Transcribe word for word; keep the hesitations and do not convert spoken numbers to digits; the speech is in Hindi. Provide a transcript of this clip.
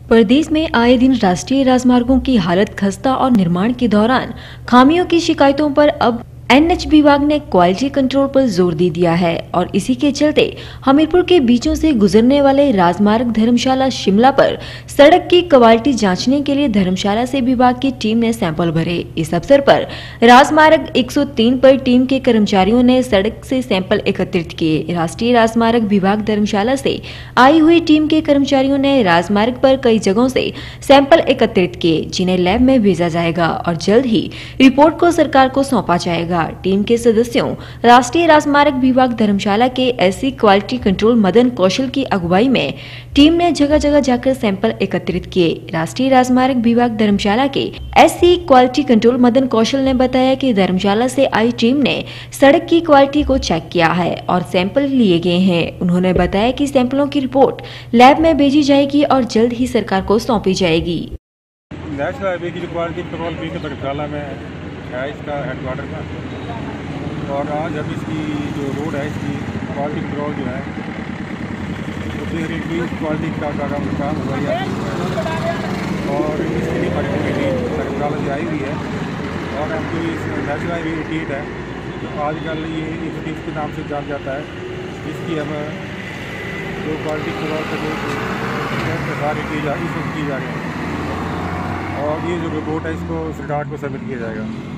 प्रदेश में आए दिन राष्ट्रीय राजमार्गों की हालत खस्ता और निर्माण के दौरान खामियों की शिकायतों पर अब एन एच विभाग ने क्वालिटी कंट्रोल पर जोर दे दिया है और इसी के चलते हमीरपुर के बीचों से गुजरने वाले राजमार्ग धर्मशाला शिमला पर सड़क की क्वालिटी जांचने के लिए धर्मशाला से विभाग की टीम ने सैंपल भरे। इस अवसर पर राजमार्ग एक सौ तीन पर टीम के कर्मचारियों ने सड़क से सैंपल एकत्रित किए। राष्ट्रीय राजमार्ग विभाग धर्मशाला से आई हुई टीम के कर्मचारियों ने राजमार्ग पर कई जगहों से सैंपल एकत्रित किए, जिन्हें लैब में भेजा जाएगा और जल्द ही रिपोर्ट को सरकार को सौंपा जाएगा। टीम के सदस्यों राष्ट्रीय राजमार्ग विभाग धर्मशाला के SC quality control Madan Kaushal की अगुवाई में टीम ने जगह जगह जाकर सैंपल एकत्रित किए। राष्ट्रीय राजमार्ग विभाग धर्मशाला के SC quality control Madan Kaushal ने बताया कि धर्मशाला से आई टीम ने सड़क की क्वालिटी को चेक किया है और सैंपल लिए गए हैं। उन्होंने बताया कि सैंपलों की रिपोर्ट लैब में भेजी जाएगी और जल्द ही सरकार को सौंपी जाएगी। नेशनल हाईवे की जो क्वालिटी कंट्रोल भी धर्मशाला में है, इसका हेडक्वार्टर का, और आज अब इसकी जो रोड है इसकी क्वालिटी कंट्रोल जो है उसकी क्वालिटी का काम काम हुआ है और इसके लिए हमारी पूरी टीम धर्मशाला से आई हुई है। और हम जो इस नेशनल हाईवे एटी एट है तो आजकल ये इस के नाम से जाना जाता है, इसकी हम जो क्वालिटी कंट्रोल का जो कार्य की जा की जा रही है और ये जो रिपोर्ट है इसको सरकार को सबमिट किया जाएगा।